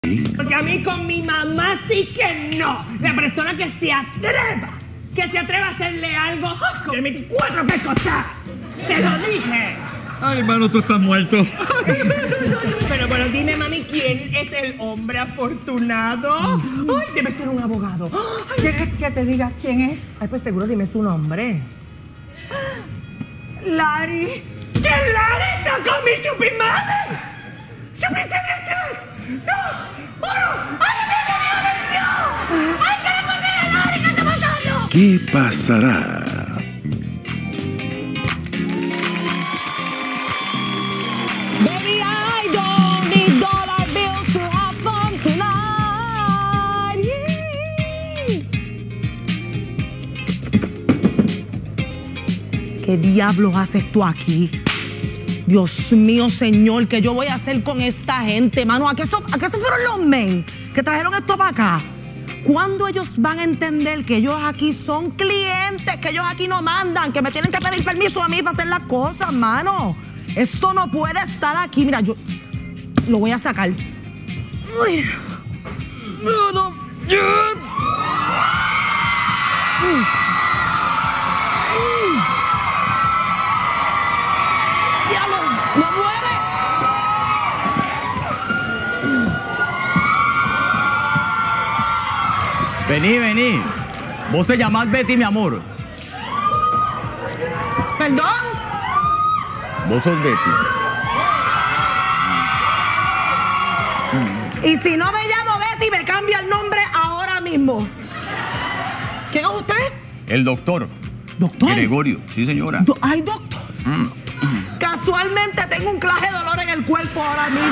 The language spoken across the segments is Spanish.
Porque a mí con mi mamá sí que no. La persona que se atreva a hacerle algo con el 24 que costaba. Te lo dije. Ay, hermano, tú estás muerto. Pero dime, mami, ¿quién es el hombre afortunado? Ay, debe ser un abogado. ¿Quieres que te diga quién es? Ay, pues seguro dime su nombre. Larry. ¡Que Larry está con mi super madre! ¡Supiste qué! ¡No! ¡Bueno! ¡Ay, Dios! ¡Ay, que le conté a Larry! ¿Qué está pasando? ¿Qué pasará? Baby, I don't need dollar bills to have fun tonight. Yeah. ¿Qué diablos haces tú aquí? Dios mío, señor, ¿qué yo voy a hacer con esta gente, mano? ¿A qué fueron los men que trajeron esto para acá? ¿Cuándo ellos van a entender que ellos aquí son clientes, que ellos aquí no mandan, que me tienen que pedir permiso a mí para hacer las cosas, mano? Esto no puede estar aquí. Mira, yo lo voy a sacar. Uy. No. ¡Diablo! ¡No muere! Vení. Vos te llamás Betty, mi amor. ¿Perdón? Vos sos Betty. Y si no me llamo Betty, me cambia el nombre ahora mismo. ¿Quién es usted? El doctor. ¿Doctor? Gregorio, sí, señora. Ay, doctor. Casualmente tengo un clase de dolor en el cuerpo ahora mismo.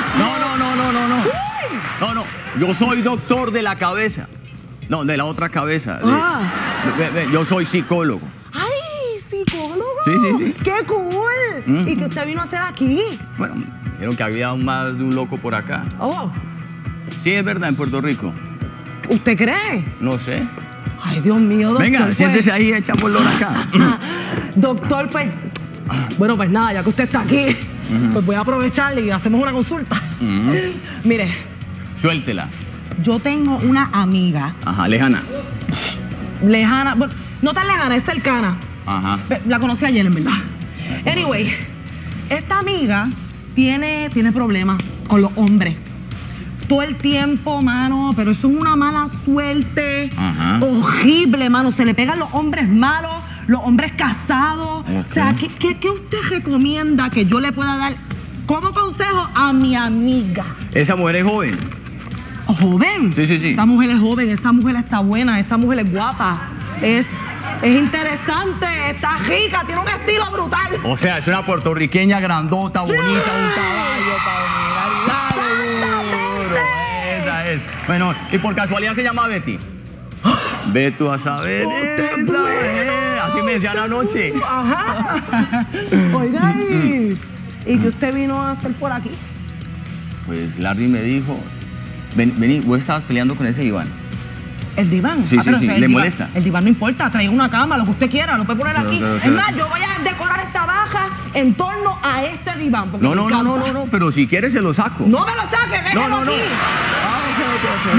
No. Yo soy doctor de la cabeza. No, de la otra cabeza. Yo soy psicólogo. ¡Ay, psicólogo! Sí. ¡Qué cool! ¿Y qué usted vino a hacer aquí? Bueno, dijeron que había más de un loco por acá. Oh. Sí, es verdad, en Puerto Rico. ¿Usted cree? No sé. Ay, Dios mío, doctor. Venga, pues. siéntese ahí, echamos olor acá. Doctor, pues... Bueno, pues nada, ya que usted está aquí, pues voy a aprovechar y hacemos una consulta. Mire. Suéltela. Yo tengo una amiga. Ajá, lejana. Lejana, bueno, no tan lejana, es cercana. Ajá. La conocí ayer, en verdad. Anyway, esta amiga tiene problemas con los hombres. Todo el tiempo, mano, pero eso es una mala suerte. Ajá. Horrible, mano. Se le pegan los hombres malos, los hombres casados. Okay. O sea, ¿qué usted recomienda que yo le pueda dar como consejo a mi amiga? ¿Esa mujer es joven? ¿Joven? Sí. Esa mujer es joven, esa mujer está buena, esa mujer es guapa. Es interesante, está rica, tiene un estilo brutal. O sea, es una puertorriqueña grandota, bonita, un caballo para mirar. Esa es. Bueno, y por casualidad se llama Betty. Ve tú a saber. Así me decían anoche. Ajá. Oiga, ¿y qué usted vino a hacer por aquí? Pues Larry me dijo, vení, vos estabas peleando con ese Iván. ¿El diván? Sí, pero ¿le diván, molesta? El diván no importa, trae una cama, lo que usted quiera, lo puede poner aquí. Es más, yo voy a decorar esta baja en torno a este diván. No, pero si quieres se lo saco. No me lo saque, déjalo aquí. Okay.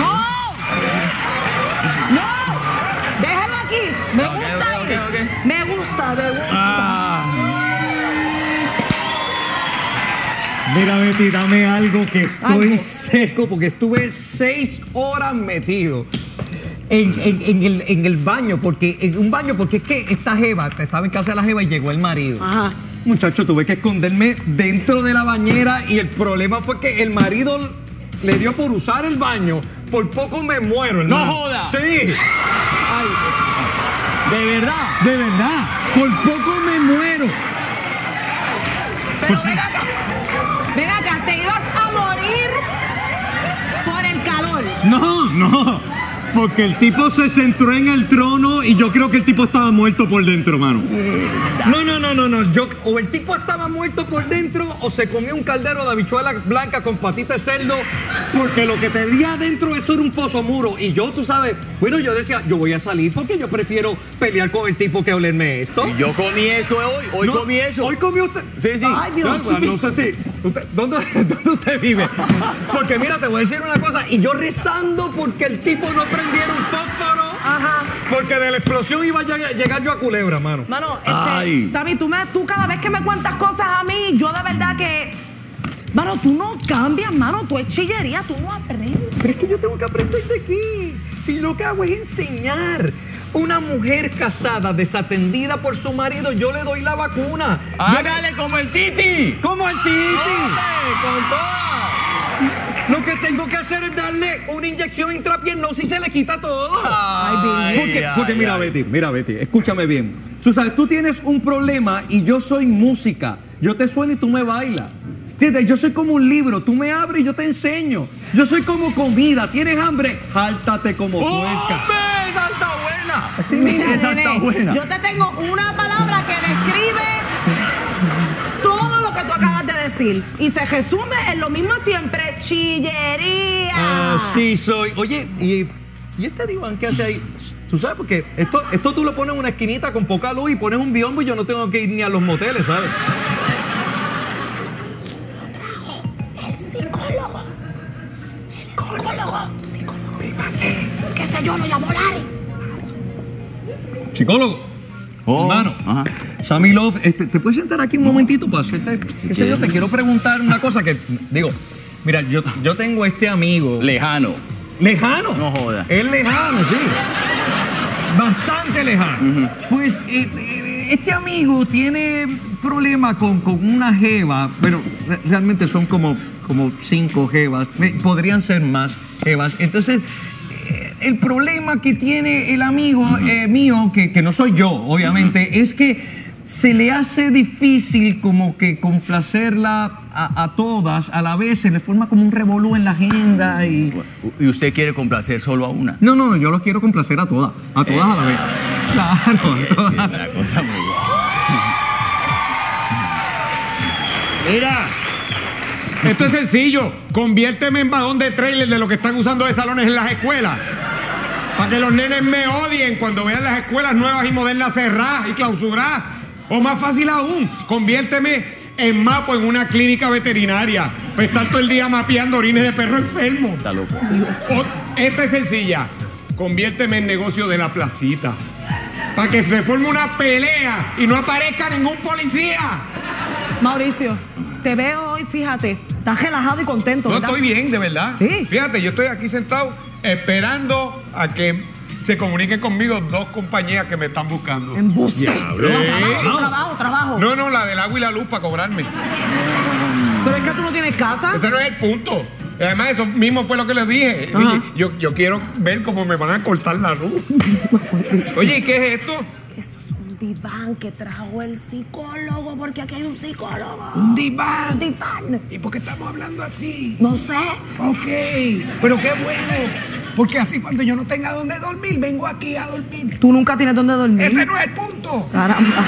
No, déjalo aquí. Me gusta. Okay. Me gusta. Mira, Betty, dame algo que estoy seco porque estuve 6 horas metido en el baño, porque es que esta jeva, estaba en casa de la jeva y llegó el marido. Ajá. Muchacho, tuve que esconderme dentro de la bañera y el problema fue que el marido le dio por usar el baño. Por poco me muero, hermano. ¡No joda! Sí. Ay, ¿de verdad? De verdad. Por poco me muero. Pero ven acá, te ibas a morir por el calor. No. Porque el tipo se centró en el trono y yo creo que el tipo estaba muerto por dentro, mano. No. O el tipo estaba muerto por dentro o se comió un caldero de habichuela blanca con patita de cerdo, porque lo que tenía adentro eso era un pozo muro. Y yo, tú sabes, bueno, yo decía, yo voy a salir porque yo prefiero pelear con el tipo que olerme esto. Y yo comí eso hoy. Hoy comí eso. ¿Hoy comió usted? Sí. Ay, Dios mío. No sé si... ¿Dónde usted vive? Porque mira, te voy a decir una cosa. Y yo rezando porque el tipo no prendiera un fósforo. Ajá. Porque de la explosión iba a llegar yo a Culebra, mano. Mano, Ay. Sammy, tú cada vez que me cuentas cosas a mí, yo de verdad que... Mano, tú no cambias, mano. Tú es chillería, tú no aprendes. Pero es que yo tengo que aprender de aquí. Si lo que hago es enseñar. Una mujer casada, desatendida por su marido, yo le doy la vacuna. ¡Hágale como el Titi! ¡Como el Titi! ¡Con toda! Lo que tengo que hacer es darle una inyección intrapiernosa y se le quita todo. Porque mira, Betty, escúchame bien. Tú sabes, tú tienes un problema y yo soy música. Yo te sueno y tú me bailas. ¿Entiendes? Yo soy como un libro. Tú me abres y yo te enseño. Yo soy como comida. ¿Tienes hambre? Jáltate como puerca. ¡Esa está buena! Así mismo. Mira, Esa nene, está buena. yo te tengo una palabra que describe todo lo que tú acabas de decir. Y se resume en lo mismo siempre, chillería. Sí soy. Oye, ¿y este diván qué hace ahí? Tú sabes, porque esto tú lo pones en una esquinita con poca luz y pones un biombo y yo no tengo que ir ni a los moteles, ¿sabes? Psicólogo. ¿Qué sé yo? Lo llamó Larry. Psicólogo. Oh, Hermano, ajá. Sammy Love, ¿te puedes sentar aquí un momentito para hacerte? ¿Qué sé yo? Te quiero preguntar una cosa que, digo, mira, yo tengo este amigo. Lejano. ¿Lejano? No joda. Es lejano, sí. Bastante lejano. Pues este amigo tiene problemas con una jeva. Bueno, realmente son como 5 jevas. Podrían ser más jevas. Entonces, el problema que tiene el amigo mío, que no soy yo, obviamente, es que se le hace difícil como que complacerla a todas a la vez. Se le forma como un revolú en la agenda y... ¿Y usted quiere complacer solo a una? No, yo los quiero complacer a todas a la vez. Claro, a todas. Sí, una cosa muy... Mira, esto es sencillo. Conviérteme en vagón de trailer de lo que están usando de salones en las escuelas. Para que los nenes me odien cuando vean las escuelas nuevas y modernas cerradas y clausuradas. O más fácil aún, conviérteme en mapo en una clínica veterinaria. Para estar todo el día mapeando orines de perro enfermo. Está loco. Esta es sencilla. Conviérteme en negocio de la placita. Para que se forme una pelea y no aparezca ningún policía. Mauricio, te veo hoy, fíjate, estás relajado y contento, No, ¿verdad? estoy bien, de verdad. Sí. Fíjate, yo estoy aquí sentado esperando a que se comuniquen conmigo 2 compañías que me están buscando. Embuste. Diablo. Trabajo. No, la del agua y la luz para cobrarme. Pero es que tú no tienes casa. Ese no es el punto. Además, eso mismo fue lo que les dije. Ajá. Yo quiero ver cómo me van a cortar la luz. Oye, ¿y qué es esto? Eso es un diván que trajo el psicólogo, porque aquí hay un psicólogo. Un diván. Un diván. ¿Y por qué estamos hablando así? No sé. Ok, pero qué bueno. Porque así cuando yo no tenga dónde dormir, vengo aquí a dormir. Tú nunca tienes dónde dormir. Ese no es el punto. Caramba.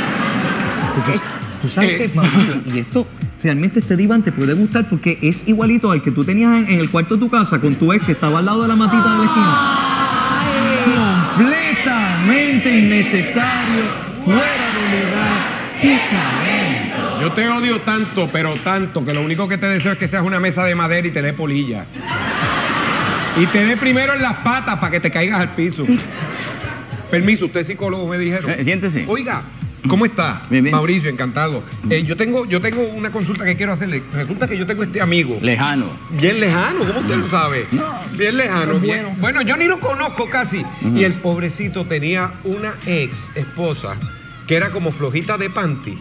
¿Tú sabes qué, Mauricio? Y esto, realmente este diván te puede gustar porque es igualito al que tú tenías en el cuarto de tu casa con tu ex que estaba al lado de la matita de la esquina. Completamente innecesario, fuera de lugar. ¡Qué cabrón! Yo te odio tanto, pero tanto, que lo único que te deseo es que seas una mesa de madera y te dé polilla. Y te dé primero en las patas para que te caigas al piso. Permiso, usted es psicólogo, me dijeron. Siéntese. Oiga, ¿cómo está? Bien, bien. Mauricio, encantado. Yo tengo una consulta que quiero hacerle. Resulta que yo tengo este amigo. Lejano. Bien lejano, ¿cómo usted lo sabe? Bien lejano. Bueno, yo ni lo conozco casi. Y el pobrecito tenía una ex esposa que era como flojita de panty.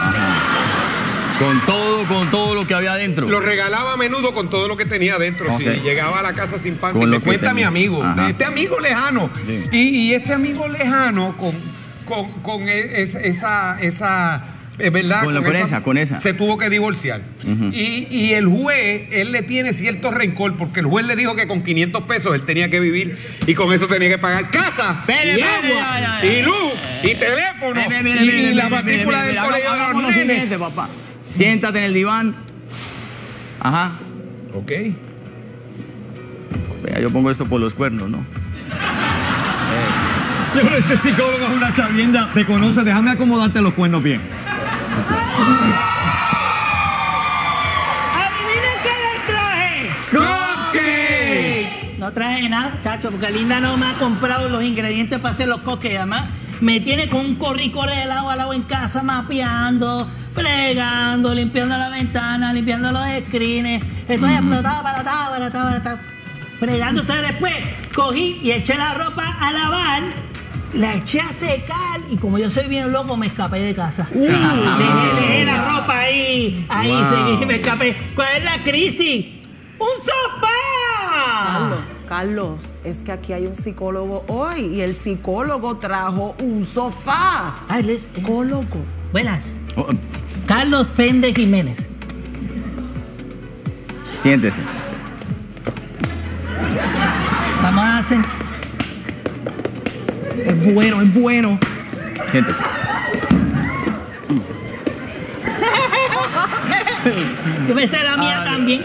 Con todo lo que había adentro. Lo regalaba a menudo con todo lo que tenía adentro. Ok. Sí, llegaba a la casa sin panty. Con lo Me que cuenta mi tenía. amigo. Ajá. Este amigo lejano. Sí. Y este amigo lejano con esa ¿verdad? Con esa. Se tuvo que divorciar. Y el juez, él le tiene cierto rencor porque el juez le dijo que con 500 pesos él tenía que vivir y con eso tenía que pagar casa, Espere, y espere, agua, ya. y luz, y teléfono, y la matrícula del colegio de los nenes. Siguiente, papá. Siéntate en el diván. Ajá. Ok. Vea, yo pongo esto por los cuernos, ¿no? Este psicólogo es una chavienda, te conoce, déjame acomodarte los cuernos bien. no traje nada, chacho, porque Linda no me ha comprado los ingredientes para hacer los cupcakes. Además, me tiene con un corre de lado a lado en casa, mapeando, fregando, limpiando la ventana, limpiando los screens. Estoy explotado, fregando. Entonces después cogí y eché la ropa a lavar, la eché a secar y como yo soy bien loco me escapé de casa. Dejé la ropa ahí, seguí, me escapé. ¿Cuál es la crisis? ¡Un sofá! Carlos, es que aquí hay un psicólogo hoy y el psicólogo trajo un sofá. Él es psicólogo. Buenas. Carlos Pende Jiménez. Siéntese. Vamos a hacer... Es bueno. Siéntese. Yo pensé la mía también.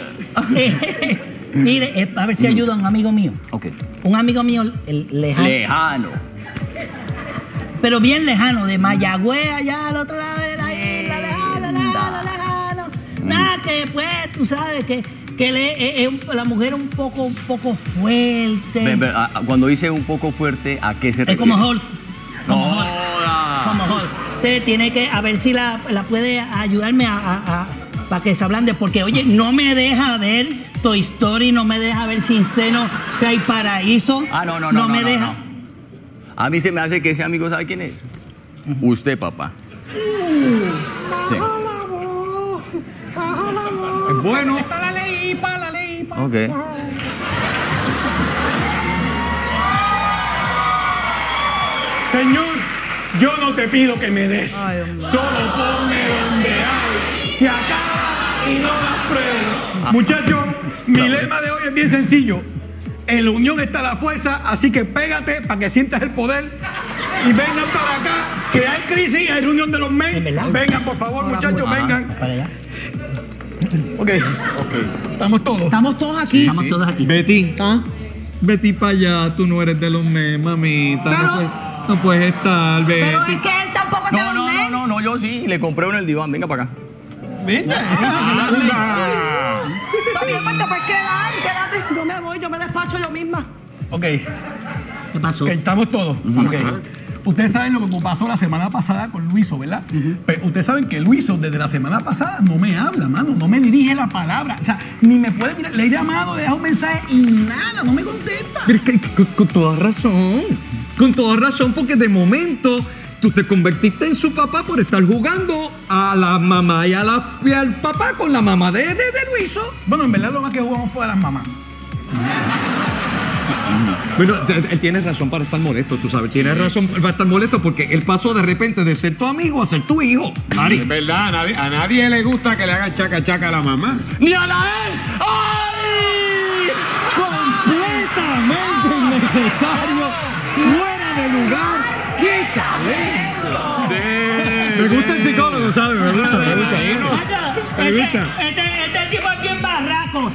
Mire, a ver si ayuda a un amigo mío. Ok. Un amigo mío lejano. Pero bien lejano, de Mayagüez, allá al otro lado de la isla, lejano. Nada, que pues, tú sabes que la mujer un poco fuerte. Cuando dice un poco fuerte, ¿a qué se refiere? Es como Hulk. Como No, Hulk. Usted tiene que, a ver si la puede ayudarme para que se ablande, porque oye, no me deja ver Toy Story, no me deja ver Sin Seno, Si Hay Paraíso. No me deja. A mí se me hace que ese amigo sabe quién es. Usted, papá. Sí. Baja la voz. Es bueno. Está la ley, Ok. Señor, yo no te pido que me des. Solo ponme donde hay. Se acaba y no la pruebo. Muchachos, mi lema de hoy es bien sencillo. En la unión está la fuerza, así que pégate para que sientas el poder y vengan para acá, que hay crisis, hay reunión de los men. Vengan, por favor, muchachos, vengan. Para allá. Ok. Estamos todos. Estamos todos aquí. Estamos todos aquí. Betty. Betty para allá, tú no eres de los men, mamita. Pero- No puedes estar, Betty. Pero es que él tampoco es de los men. No, yo sí. Le compré uno en el diván. Venga para acá. Venga. Está bien, pues te puedes quedar, quédate. Yo me voy, yo me despacho yo misma. Ok. ¿Qué pasó? Ok, estamos todos. Ok. Ustedes saben lo que pasó la semana pasada con Luiso, ¿verdad? Pero ustedes saben que Luiso desde la semana pasada no me habla, mano, no me dirige la palabra. O sea, ni me puede mirar. Le he llamado, le he dejado un mensaje y nada, no me contesta. Pero es que con toda razón. Con toda razón, porque de momento tú te convertiste en su papá por estar jugando a la mamá y al papá con la mamá de Luiso. Bueno, en verdad lo más que jugamos fue a las mamás. Bueno, él tiene razón para estar molesto, tú sabes. Tiene razón para estar molesto porque él pasó de repente de ser tu amigo a ser tu hijo. Mari. Es verdad, a nadie le gusta que le hagan chaca chaca a la mamá. ¡Ni a la vez! ¡Ay! Completamente innecesario, fuera de lugar. ¡Qué talento! Sí. Me gusta el psicólogo, ¿sabes? ¿Verdad? Me gusta. Me gusta. Este tipo es bien barraco.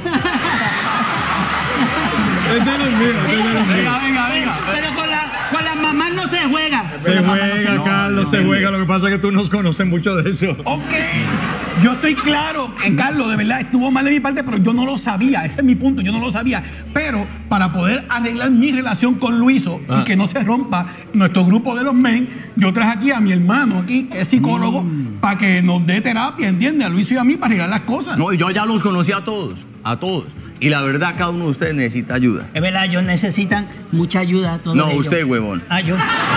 Ese no es mío. Venga. Pero con las mamás no se juega. Se juega, Carlos, se juega. Lo que pasa es que tú no conoces mucho de eso. Ok. Yo estoy claro que Carlos de verdad estuvo mal de mi parte, pero yo no lo sabía. Ese es mi punto, yo no lo sabía. Pero para poder arreglar mi relación con Luiso y que no se rompa nuestro grupo de los men, yo traje aquí a mi hermano aquí, que es psicólogo, para que nos dé terapia, ¿entiendes? A Luiso y a mí para arreglar las cosas. No, y yo ya los conocí a todos. Y la verdad, cada uno de ustedes necesita ayuda. Es verdad, ellos necesitan mucha ayuda. Todos No, ellos. usted, huevón. Yo.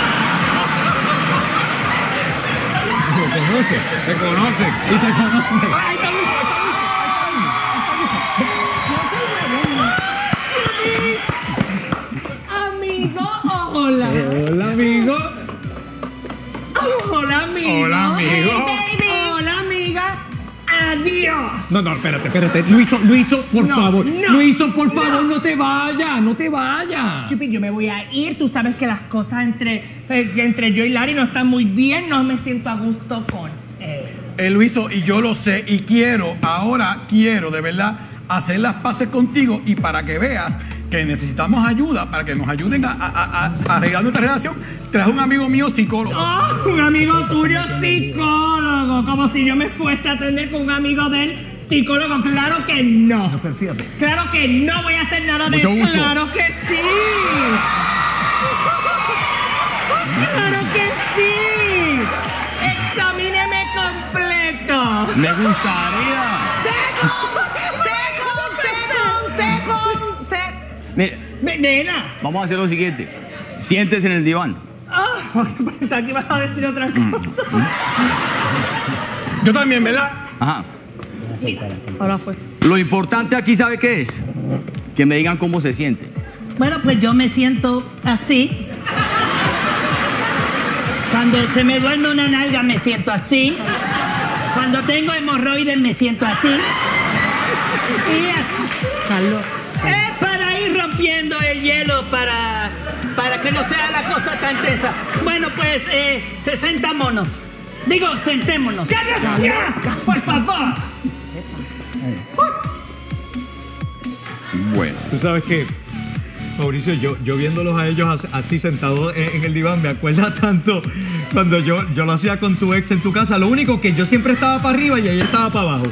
Te conoce. Y te conoce. ¡Ahí está Luiso! Amigo, hola. Hola, amigo. Hola, amigo. Hola, amigo. Hola, amiga. Adiós. No, espérate. Luiso, por favor. Luiso, por favor, no te vayas. Chupi, yo me voy a ir. Tú sabes que las cosas entre yo y Larry no están muy bien. No me siento a gusto con él. Luiso, y yo lo sé, y ahora quiero de verdad hacer las paces contigo y para que veas que necesitamos ayuda, para que nos ayuden a arreglar nuestra relación, traje un amigo mío psicólogo. Oh, un amigo tuyo psicólogo. Como si yo me fuese a atender con un amigo de él Psicólogo, claro que no. No, pero fíjate. Claro que no voy a hacer nada de Mucho eso. gusto. Claro que sí. Claro que sí. Examíneme completo. Me gustaría. Mire, Nena. vamos a hacer lo siguiente. Siéntese en el diván. Pensaba que ibas a decir otra cosa. Yo también, ¿verdad? Ajá. Ahora fue. Lo importante aquí, ¿sabe qué es? Que me digan cómo se siente. Bueno, pues yo me siento así. Cuando se me duerme una nalga me siento así. Cuando tengo hemorroides me siento así. Y así. Carlos. Es para ir rompiendo el hielo para que no sea la cosa tan tensa. Bueno, pues 60 monos. Digo, sentémonos. ¡Ya! ¡Por favor! Bueno. Tú sabes que, Mauricio, yo viéndolos a ellos así sentados en el diván, me acuerda tanto cuando yo lo hacía con tu ex en tu casa. Lo único que yo siempre estaba para arriba y ella estaba para abajo.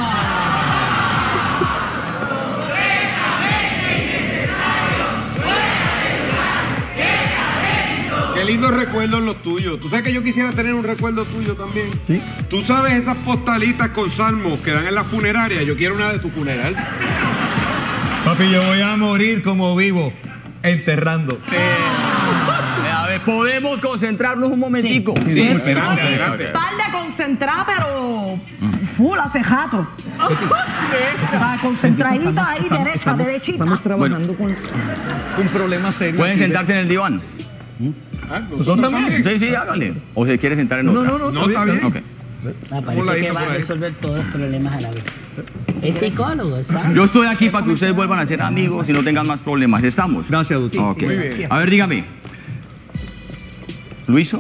Qué lindos recuerdos los tuyos. Tú sabes que yo quisiera tener un recuerdo tuyo también. ¿Sí? Tú sabes esas postalitas con salmos que dan en la funeraria. Yo quiero una de tu funeral. Papi, yo voy a morir como vivo, enterrando. A ver, podemos concentrarnos un momentico. Sí, adelante. Tal de concentrar, pero full hace jato. Va concentradita ahí, derechita. Estamos trabajando con un problema serio. Pueden sentarse en el diván. ¿Nosotros también? Sí, sí, hágale. ¿O se quiere sentar en otra? No, está bien. Ok. Parece que va a resolver todos los problemas a la vez. Es psicólogo, ¿sabes? Yo estoy aquí para que ustedes vuelvan a ser amigos y no tengan más problemas. ¿Estamos? Gracias, doctor. Ok. A ver, dígame. ¿Luiso?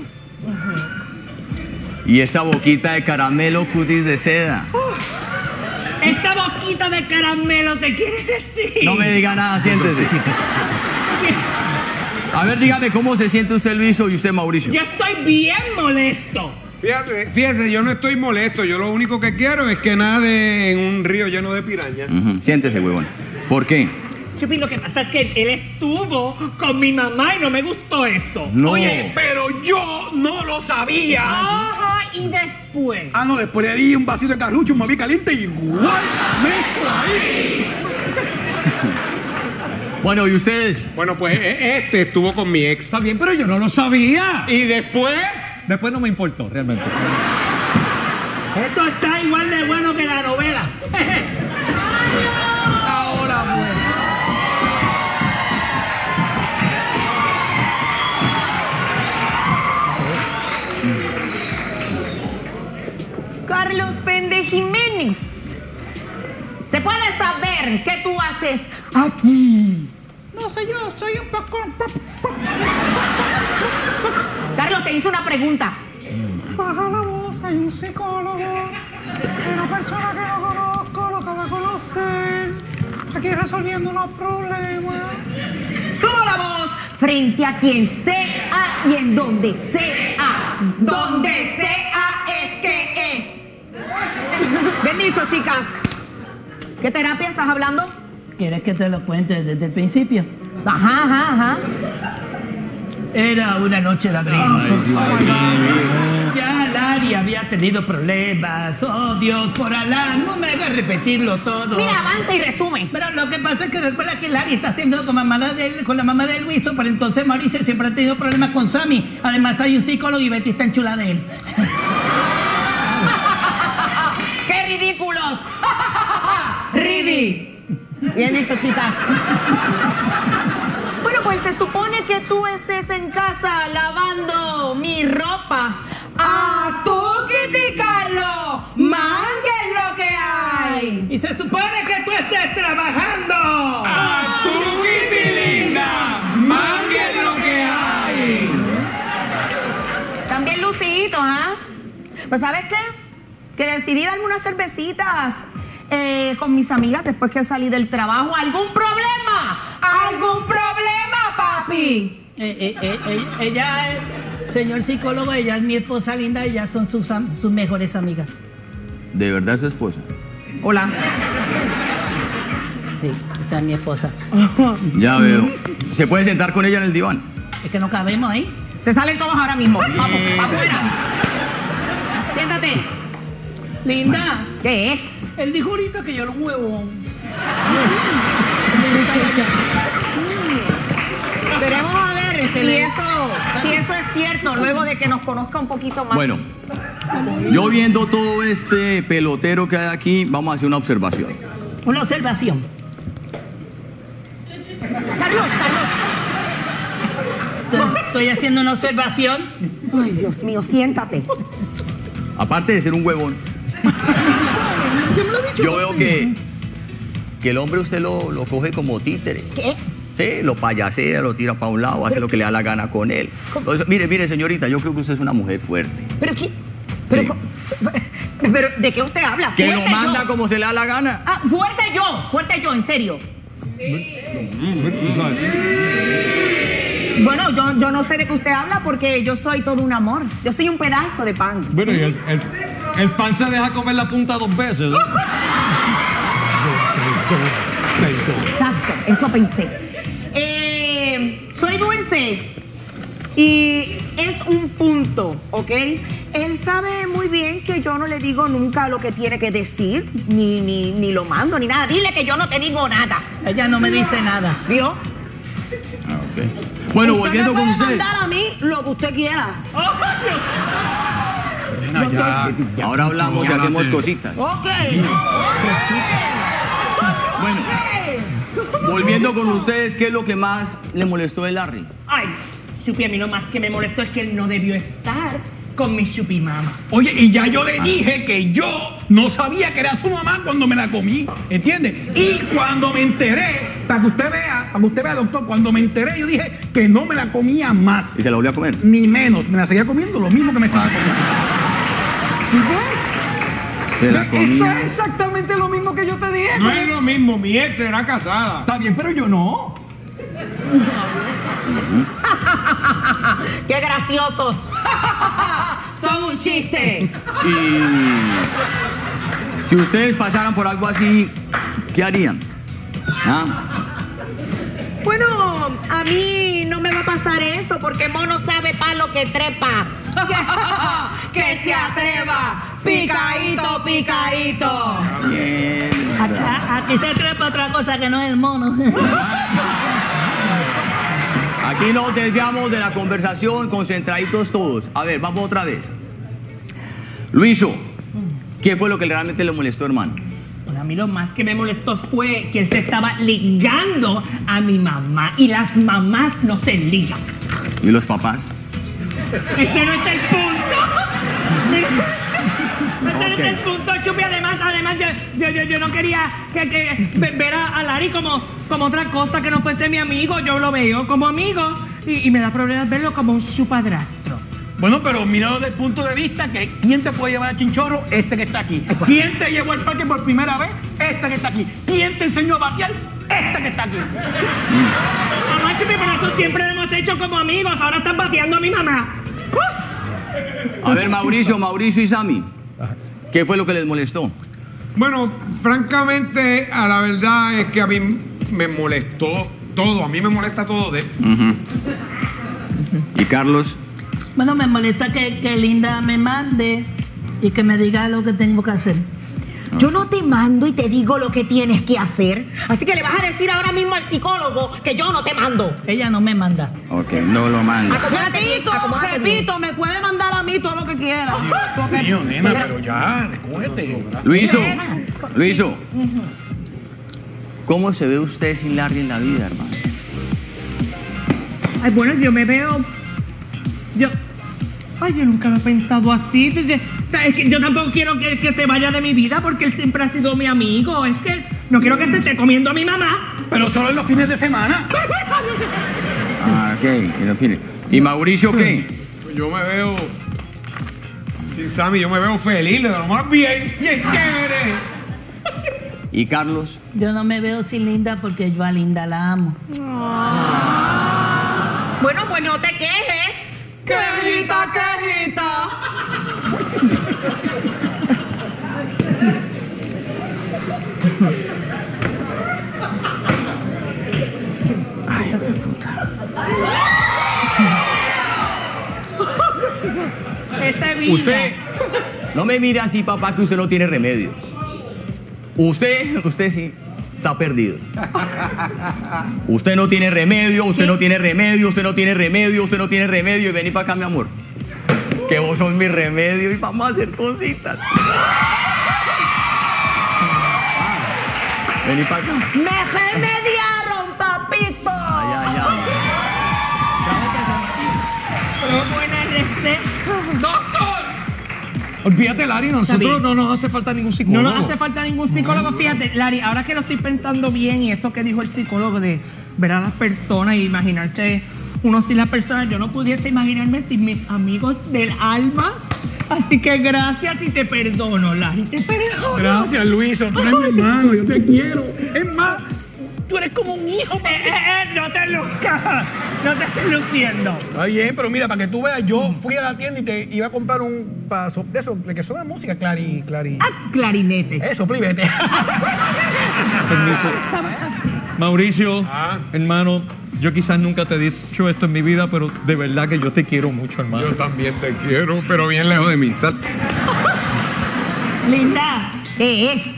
Y esa boquita de caramelo cutis de seda. Esta boquita de caramelo te quiere decir. No me diga nada, siéntese. A ver, dígame cómo se siente usted, Luiso, y usted, Mauricio. Yo estoy bien molesto. Fíjese, yo no estoy molesto. Yo lo único que quiero es que nade en un río lleno de pirañas. Ujú, siéntese, huevón. ¿Por qué? Chupi, lo que pasa es que él estuvo con mi mamá y no me gustó esto. No. Oye, pero yo no lo sabía. Ajá, y después. Ah, no, después le di un vasito de carrucho, me vi caliente y igual mezcla ahí. Bueno, ¿y ustedes? Bueno, pues este estuvo con mi ex. Está bien, pero yo no lo sabía. Y después... Después no me importó, realmente. Esto está igual de bueno que la novela. Ahora, Carlos Pende Jiménez. ¿Se puede saber qué tú haces aquí? No sé, yo soy un poco. Carlos, te hice una pregunta. Baja la voz, hay un psicólogo. Una persona que no conozco, lo acabo de conocer. Aquí resolviendo unos problemas. Subo la voz frente a quien sea y en donde sea. Donde sea es que es. Bien dicho, chicas. ¿Qué terapia estás hablando? ¿Quieres que te lo cuente desde el principio? Ajá. Era una noche de abril. Ya Larry había tenido problemas. Oh, Dios, por Alá, no me hagas repetirlo todo. Mira, avanza y resume. Pero lo que pasa es que recuerda que Larry está haciendo con la mamá de Luiso, pero entonces Mauricio siempre ha tenido problemas con Sammy. Además hay un psicólogo y Betty está enchulada de él. ¡Qué ridículos! ¡Ridi! Bien dicho, chicas. Bueno, pues se supone que tú estés en casa lavando mi ropa. ¡A tú, Kitty Carlos! ¡Mangue es lo que hay! Y se supone que tú estés trabajando. ¡A tu Kitty linda! ¡Mangue es lo que hay! También lucidito, ¿ah? Pues ¿sabes qué? Que decidí darme unas cervecitas con mis amigas después que salí del trabajo. ¿Algún problema? ¿Algún problema, papi? Ella, señor psicólogo, ella es mi esposa linda, ellas son sus mejores amigas. ¿De verdad es su esposa? Hola. Sí, esa es mi esposa. Ya veo. ¿Se puede sentar con ella en el diván? Es que no cabemos ahí. Se salen todos ahora mismo. Vamos, afuera. Siéntate. Linda, ¿Qué es? él dijo ahorita que yo era un huevón. Veremos a ver si eso es cierto, luego de que nos conozca un poquito más. Bueno, yo viendo todo este pelotero que hay aquí, vamos a hacer una observación. Una observación. Carlos. Estoy haciendo una observación. Ay, Dios mío, siéntate. Aparte de ser un huevón, yo veo que el hombre usted lo coge como títere. ¿Qué? Sí, lo payasea, lo tira para un lado, hace lo que le da la gana con él. Entonces, mire, señorita, yo creo que usted es una mujer fuerte. ¿Pero qué? Sí. ¿Pero de qué usted habla? Que lo Fuerte manda yo. como se le da la gana. Ah, fuerte yo, en serio. Bueno, yo no sé de qué usted habla porque yo soy todo un amor. Yo soy un pedazo de pan. Bueno, y el pan se deja comer la punta 2 veces, ¿no? Exacto, eso pensé. Soy dulce y es un punto, ¿ok? Él sabe muy bien que yo no le digo nunca lo que tiene que decir, ni lo mando, ni nada. Dile que yo no te digo nada. Ella no me dice nada. ¿Vio? Bueno, Usted volviendo me con puede usted. mandar a mí lo que usted quiera. Ahora hablamos y hacemos cositas. Ok. Bueno, volviendo con ustedes, ¿qué es lo que más le molestó de Larry? Ay, Chupi, a mí lo más que me molestó es que él no debió estar con mi Chupi mama. Oye, y ya yo le dije que yo no sabía que era su mamá cuando me la comí, ¿entiendes? Y cuando me enteré, para que usted vea, doctor, cuando me enteré yo dije que no me la comía más. ¿Y se la volvió a comer? Ni menos, me la seguía comiendo lo mismo que me estaba comiendo. Se la comía. Eso es exactamente lo mismo que yo te dije. No es lo mismo, mi ex era casada. Está bien, pero yo no. ¡Qué graciosos! Son un chiste. Y si ustedes pasaran por algo así, ¿qué harían? ¿Ah? Bueno, a mí no me va a pasar eso porque mono sabe pa' lo que trepa. ¡Que se atreva! ¡Picadito, picadito! Bien. Aquí se trepa otra cosa que no es el mono. Aquí nos desviamos de la conversación, concentraditos todos. A ver, vamos otra vez. Luiso, ¿qué fue lo que realmente le molestó, hermano? Bueno, a mí lo más que me molestó fue que él se estaba ligando a mi mamá. Y las mamás no se ligan. ¿Y los papás? Este no es el punto. Este no es el punto, Chupi. Además, yo no quería que ver a Larry como otra cosa que no fuese mi amigo. Yo lo veo como amigo y me da problemas verlo como un chupadrastro. Bueno, pero míralo desde el punto de vista que ¿quién te puede llevar a Chinchorro? Este que está aquí. ¿Quién te llevó al parque por primera vez? Este que está aquí. ¿Quién te enseñó a batear? Este que está aquí. Mamá, Chupi, pero eso siempre lo hemos hecho como amigos. Ahora están bateando a mi mamá. A ver, Mauricio y Sammy, ¿qué fue lo que les molestó? Bueno, francamente, a la verdad es que a mí me molestó todo. A mí me molesta todo de él. ¿Y Carlos? Bueno, me molesta que Linda me mande y que me diga lo que tengo que hacer. Yo no te mando y te digo lo que tienes que hacer. Así que le vas a decir ahora mismo al psicólogo que yo no te mando. Ella no me manda. Ok, no lo mando. Acomódate bien, acomódate bien. Repito, me puede mandar a mí todo lo que quiera. Mío, nena, pero ya, recuérdate. Luiso, ¿cómo se ve usted sin Larry en la vida, hermano? Ay, bueno, yo me veo... Yo nunca lo he pensado así. O sea, es que yo tampoco quiero que se vaya de mi vida porque él siempre ha sido mi amigo. Es que no quiero que se esté comiendo a mi mamá. Pero solo en los fines de semana. Ah, ok, en fin. ¿Y Mauricio qué? Yo me veo, sin Sammy, yo me veo feliz, de lo más bien chévere. ¿Y Carlos? Yo no me veo sin Linda porque yo a Linda la amo. Bueno, pues no te quejes. Quejita, quejita. Usted, no me mire así, papá, que usted no tiene remedio. Usted sí está perdido. Usted no tiene remedio, usted no tiene remedio, usted no tiene remedio, usted no tiene remedio. Y vení para acá, mi amor. Que vos sos mi remedio y vamos a hacer cositas. Vení para acá. Me remediaron, papito. Ay. ¡Doctor! Olvídate, Lari, nosotros no nos hace falta ningún psicólogo. No nos hace falta ningún psicólogo. Fíjate, Lari, ahora que lo estoy pensando bien y esto que dijo el psicólogo de ver a las personas y imaginarse uno sin las personas, yo no pudiese imaginarme sin mis amigos del alma. Así que gracias y te perdono, Lari, te perdono. Gracias, Luiso. Tú eres mi hermano, yo te quiero. Es más, tú eres como un hijo. No te luzcas. No te estoy luciendo. Está bien, pero mira, para que tú veas, yo fui a la tienda y te iba a comprar un paso de eso, de que suena música, clari. Clarinete. Eso, plibete. Mauricio, hermano, yo quizás nunca te he dicho esto en mi vida, pero de verdad que yo te quiero mucho, hermano. Yo también te quiero, pero bien lejos de mí. Sal. Linda. ¿Qué?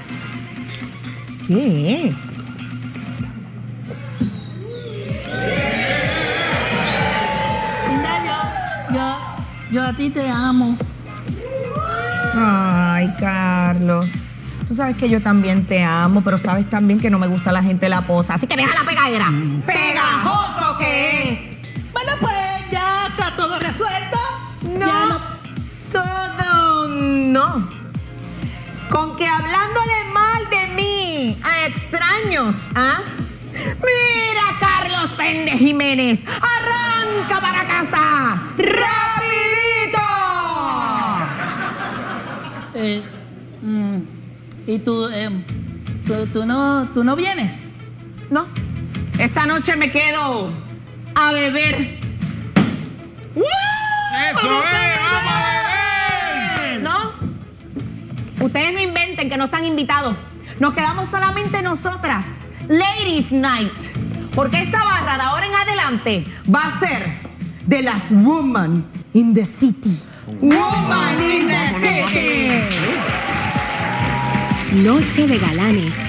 Linda, yo a ti te amo. Ay, Carlos. Tú sabes que yo también te amo, pero sabes también que no me gusta la gente la posa. Así que deja la pegadera. ¡Pegajoso que es! Bueno, pues ya está todo resuelto. No, todo no. Con que hablándole mal de mí a extraños, ¿ah? Mira, Carlos Péndez Jiménez, arranca para casa, rapidito. ¿Y tú no vienes? No, esta noche me quedo a beber. ¡Eso es! ¡Vamos a beber! No, ustedes no inventen que no están invitados. Nos quedamos solamente nosotras. Ladies Night. Porque esta barra de ahora en adelante va a ser de las Women in the City. Woman in the City. Noche de Galanes.